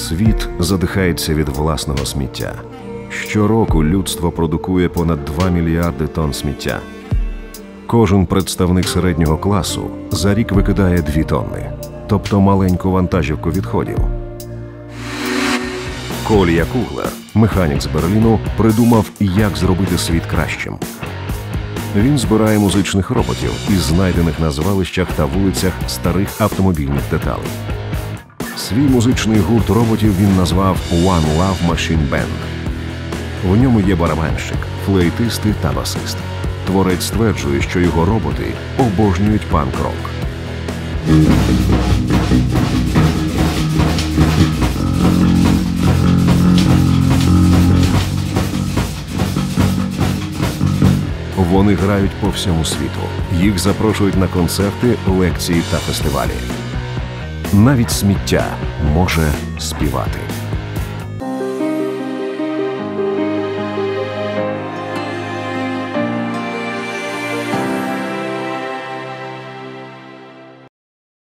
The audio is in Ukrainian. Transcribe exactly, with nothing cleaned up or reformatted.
Світ задихається від власного сміття. Щороку людство продукує понад два мільярди тонн сміття. Кожен представник середнього класу за рік викидає дві тонни, тобто маленьку вантажівку відходів. Колья Куглер, механік з Берліну, придумав, як зробити світ кращим. Він збирає музичних роботів із знайдених на звалищах та вулицях старих автомобільних деталей. Свій музичний гурт роботів він назвав One Love Machine Band. В ньому є барабанщик, флейтисти та басист. Творець стверджує, що його роботи обожнюють панк-рок. Вони грають по всьому світу. Їх запрошують на концерти, лекції та фестивалі. Навіть сміття може співати.